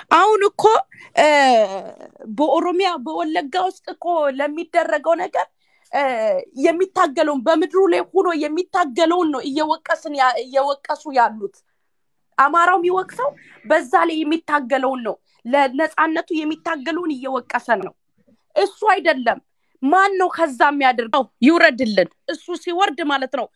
አሁን እኮ በኦሮሚያ በወለጋ ውስጥ እኮ ለሚደረገው ነገር የሚታገለውን በምድሩ ላይ ሆኖ የሚታገለውን ነው እየወቀሱ ያሉት አማራው የሚወቅሰው በዛ ላይ የሚታገለውን ነው ለነጻነቱ የሚታገለውን እየወቀሰ ነው እሱ አይደለም ማን ነው ከዛ የሚያደርገው ይውረድልን እሱ ሲወርድ ማለት ነው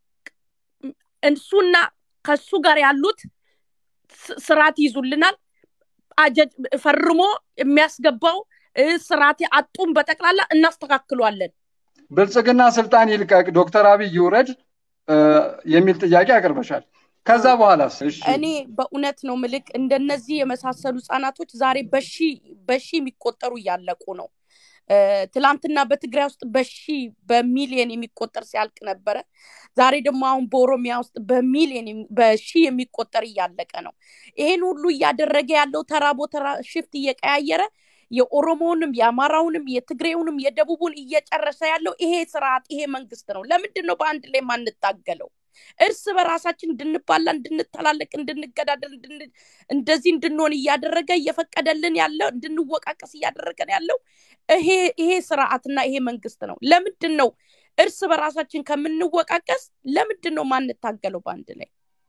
እንሱና ከሱ ጋር ያሉት ስራት ይዙልናል አጀጅ ፈርሞ የሚያስገባው ስራት አጡም በተቀላላ እናስተካክሏለን ብልጽግና ስልጣን ይልቀቅ ዶክተር አብይ ይውረድ የሚል ጥያቄ አቀርበሻል ከዛ በኋላስ እሺ እኔ በእውነት ነው ምልክ እንደነዚህ የመሳሰሉ ጻናቶች ዛሬ በሺ የሚቆጠሩ ያለቁ ነው ትላንትና በትግራይ ውስጥ በሚሊዮን የሚቆጠር ሲያልቅ ነበር ዛሬ ደግሞ አሁን በኦሮሚያ ውስጥ በሺ የሚቆጠር ያለቀ ነው ይሄን ሁሉ ያደረገ ያለው ተራ ሽፍት እየቀያየረ የኦሮሞውንም የአማራውንም የትግሬውንም የደቡቡን እየጨረሰ ያለው ይሄ ስርዓት ይሄ መንግስት ነው ለምንድን ነው በአንድ ላይ ማንታገለው እርስ በራሳችን እንድንባላ እንድንተላለቅ እንድንገዳደል እንደዚህ እንድንሆን ያደረገ እየፈቀደልን ያለው እንድንወቃቀስ ያደረገን ያለው ይሄ ስርዓትና ይሄ መንግስት ነው ለምንድን ነው እርስ በራሳችን ከምንወቃቀስ ለምንድን ነው ማንታገለው በአንድ ላይ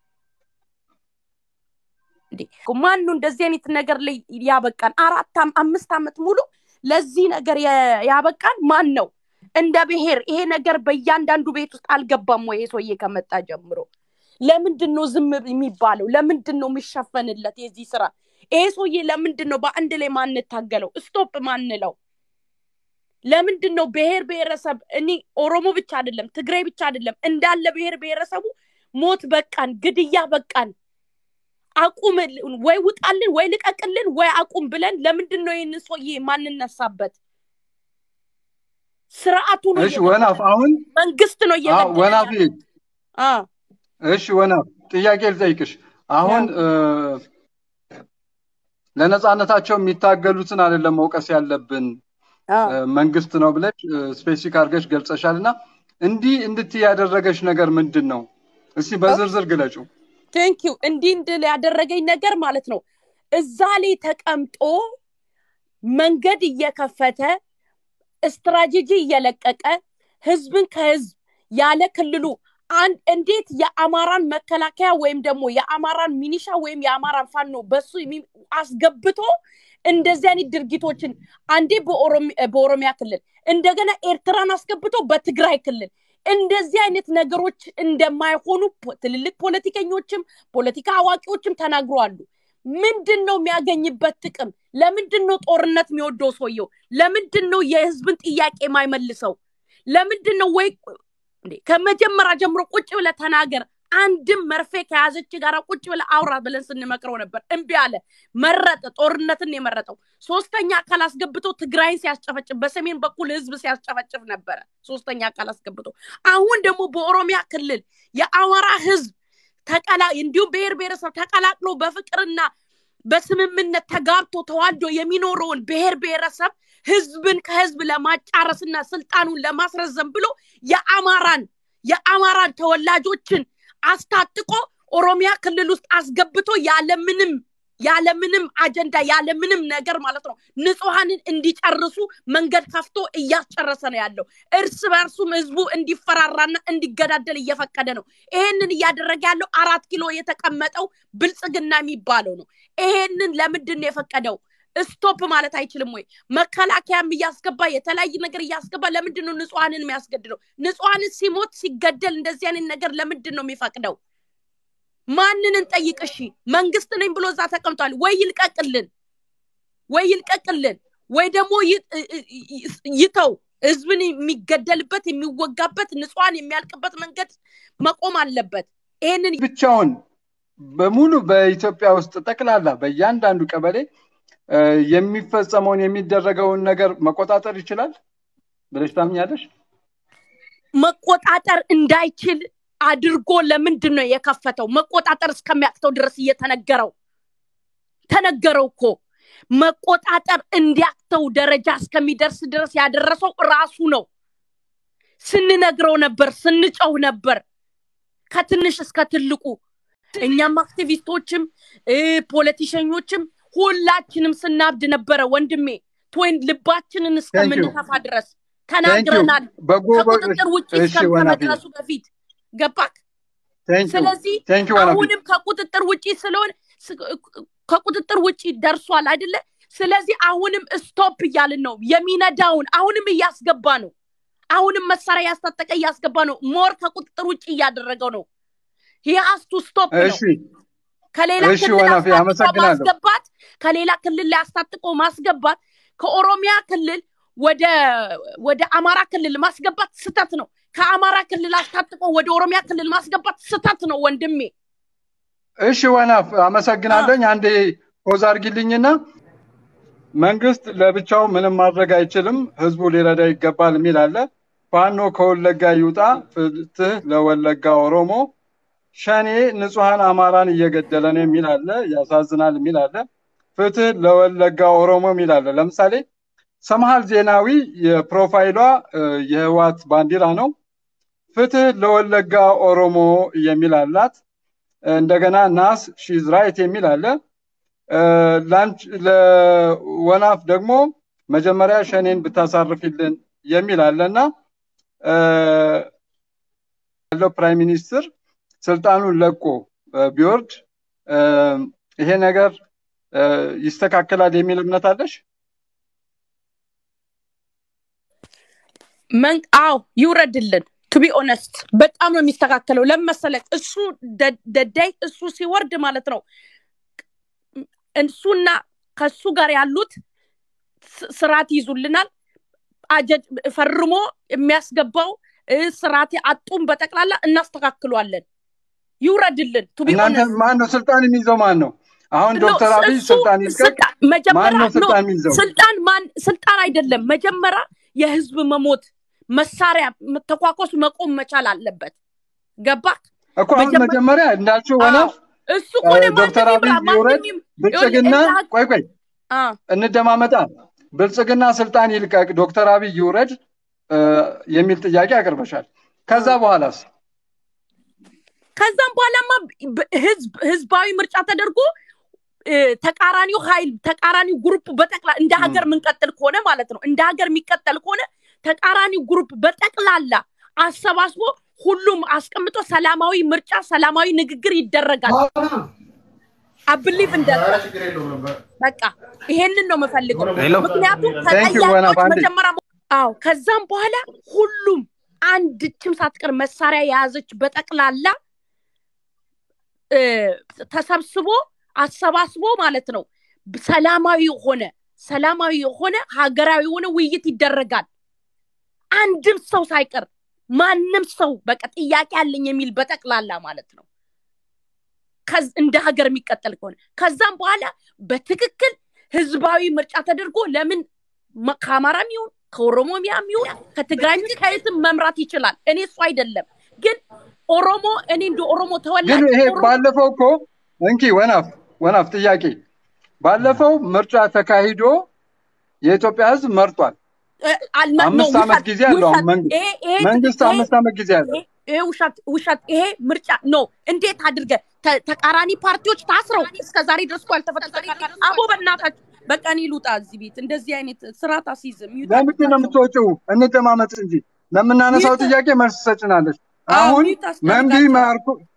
ማን ነው እንደዚህ አይነት ነገር ላይ ያበቃን 4-5 አመት ሙሉ ለዚህ ነገር ያበቃን ማን ነው እንደ ብሔር ይሄ ነገር በእያንዳንዱ ቤት ውስጥ አልገባም ወይ ሰውዬ ከመጣ ጀምሮ ለምንድን ነው ዝም የሚባለው ለምንድን ነው የሚሸፈንለት የዚህ ስራ ይሄ ሰውዬ ለምንድን ነው በአንድ ላይ ማንታገለው ስቶፕ ማንለው ለምንድን ነው ብሔረሰብ እኔ ኦሮሞ ብቻ አይደለም ትግራይ ብቻ አይደለም እንዳለ ብሔረሰቡ ሞት በቃን ግድያ በቃን አቁም ወይ ውጣልን ወይ ልቀቅልን ወይ አቁም ብለን ለምንድን ነው ይሄን ሰውዬ ማንነሳበት ስርዓቱ ነው እሺ ወናፍ አሁን መንግስት ነው እየገደለ ወናፍ እሺ ወናፍ ጥያቄ ልጠይቅሽ አሁን ለነጻነታቸው የሚታገሉትን አይደለም መውቀስ ያለብን መንግስት ነው ብለሽ ስፔሲፊክ አድርገሽ ገልጸሻልና እንድትይ ያደረገሽ ነገር ምንድነው እስቲ በዝርዝር ግለጩ Thank you እንድል ያደረገኝ ነገር ማለት ነው እዛ ላይ ተቀምጦ መንገድ እየከፈተ ስትራቴጂ እየለቀቀ ህዝብን ከህዝብ ያለ ክልሉ እንዴት የአማራን መከላከያ ወይም ደግሞ የአማራን ሚኒሻ ወይም የአማራን ፋኖ በሱ አስገብቶ እንደዚህ አይነት ድርጊቶችን አንዴ በኦሮሚያ ክልል እንደገና ኤርትራን አስገብቶ በትግራይ ክልል እንደዚህ አይነት ነገሮች እንደማይሆኑ ትልልቅ ፖለቲከኞችም ፖለቲካ አዋቂዎችም ተናግሯሉ ምንድነው የሚያገኝበት ጥቅም ለምንድነው ጦርነት የሚወደው ሰውየው ለምንድነው የህዝብን ጥያቄ የማይመልሰው ለምንድነው ወይ ከመጀመሪያ ጀምሮ ቁጭ ብለ ተናገር አንድም መርፌ ከያዘች ጋራ ቁጭ ብለ አውራ ብለን ስንመክረው ነበር እንቢ አለ መረጠ ጦርነትን የመረጠው ሶስተኛ አካል አስገብቶ ትግራይን ሲያስጨፈጭፍ በሰሜን በኩል ህዝብ ሲያስጨፈጭፍ ነበር ሶስተኛ አካል አስገብቶ አሁን ደግሞ በኦሮሚያ ክልል የአማራ ህዝብ እንዲሁም ብሔረሰብ ተቀላቅሎ በፍቅርና በስምምነት ተጋብቶ ተዋልዶ የሚኖረውን ብሔረሰብ ህዝብን ከህዝብ ለማጫረስና ስልጣኑን ለማስረዘም ብሎ የአማራን ተወላጆችን አስታጥቆ ኦሮሚያ ክልል ውስጥ አስገብቶ ያለምንም አጀንዳ ያለምንም ነገር ማለት ነው ንጹሃንን እንዲጨርሱ መንገድ ከፍቶ እያስጨረሰ ነው ያለው እርስ በርሱም ህዝቡ እንዲፈራራና እንዲገዳደል እየፈቀደ ነው ይሄንን ያደረገ ያለው 4 ኪሎ የተቀመጠው ብልጽግና የሚባለው ነው ይሄንን ለምንድን ነው የፈቀደው ስቶፕ ማለት አይችልም ወይ መከላከያም ያስገባ የተለያየ ነገር ያስገባ ለምንድን ነው ንጹሃንን የሚያስገድለው ንጹሃንን ሲሞት ሲገደል እንደዚህ አይነት ነገር ለምንድን ነው የሚፈቅደው ማንንን ጠይቅሽ መንግስት ነኝ ብሎ ዛ ተቀምጧል ወይ ይልቀቅልን ወይ ደግሞ ይተው ህዝብን የሚገደልበት የሚወጋበት ንጹሃን የሚያልቅበት መንገድ መቆም አለበት ይሄንን ብቻውን በሙሉ በኢትዮጵያ ውስጥ ተቀላላ በእያንዳንዱ ቀበሌ የሚፈጸመውን የሚደረገውን ነገር መቆጣጠር ይችላል ብለሽ ታምኛለሽ መቆጣጠር እንዳይችል አድርጎ ለምንድን ነው የከፈተው መቆጣጠር እስከሚያቅተው ድረስ እየተነገረው እኮ መቆጣጠር እንዲያቅተው ደረጃ እስከሚደርስ ድረስ ያደረሰው ራሱ ነው ስንነግረው ነበር ስንጨው ነበር ከትንሽ እስከ ትልቁ እኛም አክቲቪስቶችም ፖለቲሸኞችም ሁላችንም ስናብድ ነበረ ወንድሜ ትወን ልባችንን እስከምንተፋ ድረስ ተናግረናል ከቁጥጥር ውጪ እስከመድረሱ በፊት ገባክ ስለዚህ አሁንም ከቁጥጥር ውጪ ስለሆነ ከቁጥጥር ውጪ ደርሷል አይደለ ስለዚህ አሁንም ስቶፕ ይያልን ነው የሚነዳውን አሁንም ያስገባ ነው አሁንም መሳሪያ ያስታጠቀ ያስገባ ነው ሞር ከቁጥጥር ውጪ ያደረገው ነው he has to stop ነው ከሌላ ክልል ማስገባት ከሌላ ክልል ላይ አስታጥቆ ማስገባት ከኦሮሚያ ክልል ወደ አማራ ክልል ማስገባት ስተት ነው ከአማራ ክልል አስታጥቆ ወደ ኦሮሚያ ክልል ማስገባት ስተት ነው ወንድሜ እሺ ወናፍ አመሰግናለሁ አንዴ ፖዝ አርግልኝና መንግስት ለብቻው ምንም ማድረግ አይችልም ህዝቡ ሊረዳ ይገባል የሚል አለ ፋኖ ከወለጋ ይውጣ ፍትህ ለወለጋ ኦሮሞ ሸኔ ንጹሃን አማራን እየገደለ ነው የሚል አለ ያሳዝናል የሚል አለ ፍትህ ለወለጋ ኦሮሞ የሚል አለ ለምሳሌ ሰማሃል ዜናዊ የፕሮፋይሏ የህዋት ባንዲራ ነው ፍትህ ለወለጋ ኦሮሞ የሚል አላት እንደገና ናስ ሺዝ ራይት የሚል አለ ላንች ለወናፍ ደግሞ መጀመሪያ ሸኔን ብታሳርፍልን የሚል አለና ያለው ፕራይም ሚኒስተር ስልጣኑን ለቆ ቢወርድ ይሄ ነገር ይስተካከላል የሚል እምነት አለሽ አው ይውረድልን to be honest በጣም ነው የሚስተካከለው ለምሳሌ እሱ ደዳይ እሱ ሲወርድ ማለት ነው እንሱና ከሱ ጋር ያሉት ስራት ይዙልናል አጀ ፈርሞ የሚያስገባው ስራት አጡም በተቀላላ እናስተካክሏለን ይውረድልን to be honest ማን ነው ስልጣን የሚይዘው ማን ነው አሁን ዶክተር አብይ ስልጣን ይልቀቅ ማን ነው ስልጣን የሚይዘው ስልጣን አይደለም መጀመሪያ የህዝብ መሞት መሳሪያ ተቋቋስ መቆም መቻል አለበት ገባክ እኮ መጀመሪያ እንዳልችው ሆነ እሱ ቆነ ዶክተር አብይ ይወረድ ብልጽግና ቆይ እንደማመጣ ብልጽግና ስልጣን ይልቀቅ ዶክተር አብይ ይወረድ የሚል ጥያቄ አቀርበሻል ከዛም በኋላማ ህዝባዊ ምርጫ ተደርጎ ተቃራኒው ኃይል ተቃራኒው ግሩፕ በተቀላ እንደ ሀገር ምንቀጥል ከሆነ ማለት ነው እንደ ሀገር የሚቀጥል ከሆነ ተቃራኒው ግሩፕ በተቀላላ አሰባስቦ ሁሉም አስቀምጦ ሰላማዊ ምርጫ ሰላማዊ ንግግር ይደረጋል I believe in that በቃ ይሄንን ነው መፈልገው ምክንያቱም ተጠያቂዎች መጀመሪያ ከዛም በኋላ ሁሉም አንድችም ሳትቀር መሳሪያ ያዘች በተቀላላ ተሰብስቦ አሰባስቦ ማለት ነው ሰላማዊ ሆነ ሀገራዊ ሆነ ውይይት ይደረጋል አንድም ሰው ሳይቀር ማንንም ሰው በቃ ጥያቄ አለኝ የሚል በተቀላላ ማለት ነው እንደ ሀገር የሚቀጥል ከሆነ ከዛም በኋላ በትክክል ህዝባዊ ምርጫ ተደርጎ ለምን ከአማራም ይሁን ከኦሮሞም ይሁን ከትግራይም ከየትም መምራት ይችላል እኔ እሱ አይደለም ግን ኦሮሞ እኔ እንደ ኦሮሞ ተወላጅ ግን ይሄ ባለፈው እኮ እንኪ ወናፍ ጥያቄ ባለፈው ምርጫ ተካሂዶ የኢትዮጵያ ህዝብ መርጧል 5 አመት ጊዜ አለው መንግስት 5 አመት ጊዜ አለው ውሸት ይሄ ምርጫ ነው እንዴት አድርገ ተቃራኒ ፓርቲዎች ታስረው እስከዛሬ ድረስ ያልተፈጠረ አቦ በእናታችሁ በቃኒ ሉጣ እዚህ ቤት እንደዚህ አይነት ስርዓት አሲዝም ለምን ነው የምትወጪው እንደማመጥ እንጂ ለምናነሳው ጥያቄ መልስ ሰጭናለሽ አሁን